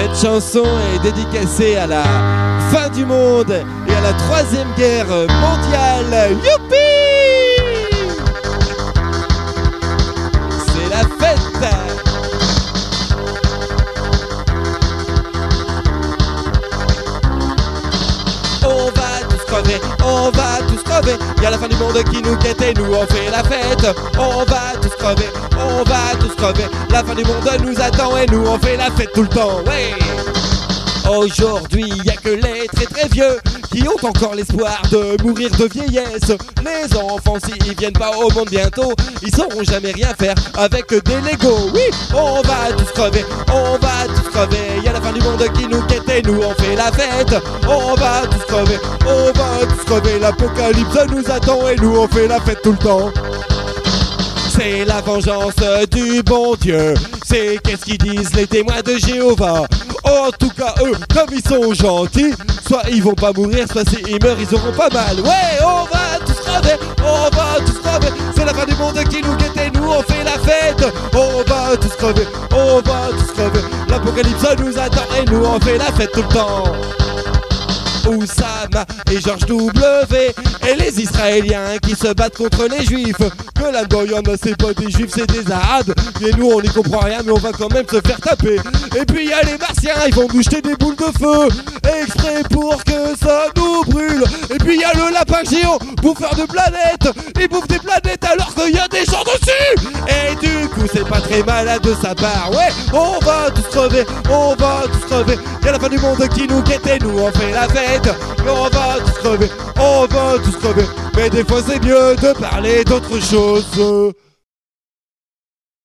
Cette chanson est dédicacée à la fin du monde et à la 3e guerre mondiale. Youpi! C'est la fête! On va tous crever, y'a la fin du monde qui nous guette et nous on fait la fête. On va tous crever, on va tous crever, la fin du monde nous attend et nous on fait la fête tout le temps, ouais. Aujourd'hui y'a que les très très vieux qui ont encore l'espoir de mourir de vieillesse. Les enfants s'ils viennent pas au monde bientôt, ils sauront jamais rien faire avec des Legos. Oui, on va tous crever, on va tous crever, y'a la fin du monde qui nous guette et nous on fait la fête. On va tous crever, on va tous crever, l'apocalypse nous attend et nous on fait la fête tout le temps. C'est la vengeance du bon Dieu, c'est qu'est-ce qu'ils disent les témoins de Jéhovah. En tout cas eux, comme ils sont gentils, soit ils vont pas mourir, soit s'ils meurent ils auront pas mal. Ouais, on va tous crever, on va tous crever, c'est la fin du monde qui nous guette et nous on fait la fête. On va tous crever, on va tous crever, l'apocalypse nous attend et nous on fait la fête tout le temps. Oussama et George W et les Israéliens qui se battent contre les Juifs. Que là-dedans y'en a, c'est pas des Juifs, c'est des Arabes. Et nous on n'y comprend rien mais on va quand même se faire taper. Et puis y'a les Martiens, ils vont nous jeter des boules de feu exprès pour que ça nous brûle. Et puis y'a le lapin géant, bouffeur de planètes. Il bouffe des planètes alors qu'il y a des gens dessus. Et du coup c'est pas très malade de sa part. Ouais, on va tous crever, on va tous crever, y'a la fin du monde qui nous guette et nous on fait la fête. On va tous crever, on va tous crever, mais des fois c'est mieux de parler d'autre chose.